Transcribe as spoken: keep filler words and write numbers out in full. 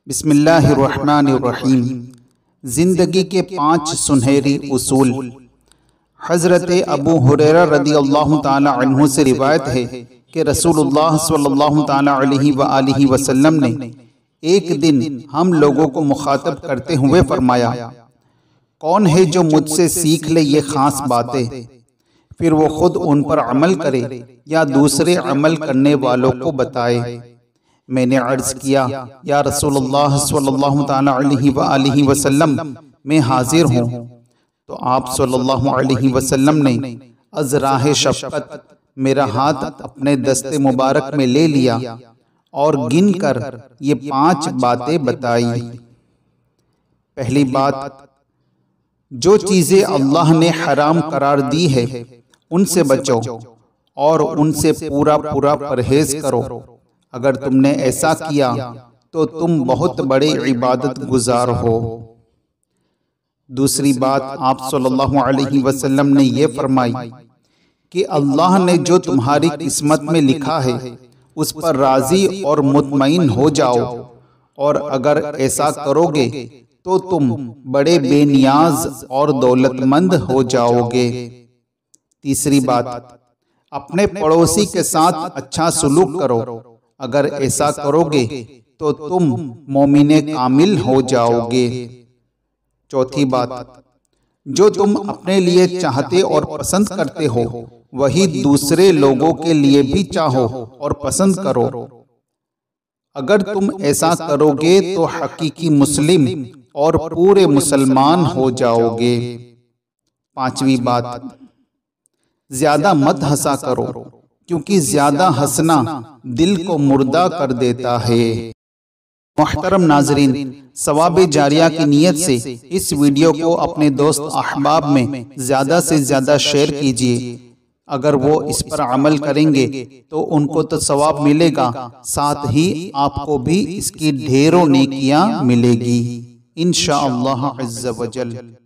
बिस्मिल्लाहिर्रहमानिर्रहीम। ज़िंदगी के पाँच सुनहरी उसूल। हज़रत अबू हुरैरा रदियल्लाहु ताला अन्हु से रिवायत है कि रसूलुल्लाह सल्लल्लाहु ताला अलैहि व आलिहि वसल्लम ने एक दिन हम लोगों को मुखातब करते हुए फरमाया, कौन है जो मुझसे सीख ले ये खास बातें, फिर वो खुद उन पर अमल करे या दूसरे अमल करने वालों को बताए। मैंने अर्ज किया, या रसूलुल्लाह सल्लल्लाहु ताला अलैहि व आलिहि वसल्लम, मैं हाजिर हूँ। तो आप सल्लल्लाहु अलैहि वसल्लम ने अज़राहे शफ़क़त मेरा हाथ अपने दस्ते मुबारक में ले लिया और गिन कर ये पांच बातें बताई। पहली बात, जो चीज़ें अल्लाह ने हराम करार दी है उनसे बचो और उनसे पूरा पूरा परहेज करो। अगर तुमने ऐसा किया तो तुम बहुत बड़े इबादत गुजार हो। दूसरी बात, आप सल्लल्लाहु अलैहि वसल्लम ने यह फरमाई कि अल्लाह ने जो तुम्हारी किस्मत में लिखा है उस पर राजी और मुतमईन हो जाओ, और अगर ऐसा करोगे तो तुम बड़े बेनियाज और दौलतमंद हो जाओगे। तीसरी बात, अपने पड़ोसी के साथ अच्छा सलूक करो। अगर ऐसा करोगे तो तुम मोमिने कामिल हो जाओगे। चौथी बात, जो तुम अपने लिए चाहते और पसंद करते हो वही दूसरे लोगों के लिए भी चाहो और पसंद करो। अगर तुम ऐसा करोगे तो हकीकी मुस्लिम और पूरे मुसलमान हो जाओगे। पांचवी बात, ज्यादा मत हंसा करो, क्योंकि ज्यादा हंसना दिल को मुर्दा कर देता है। मोहतरम नाजरीन, सवाब जारिया की नियत से इस वीडियो को अपने दोस्त अहबाब में ज्यादा से ज्यादा शेयर कीजिए। अगर वो इस पर अमल करेंगे तो उनको तो सवाब मिलेगा, साथ ही आपको भी इसकी ढेरों नेकियां मिलेगी इंशाअल्लाह अज़्ज़ व जल।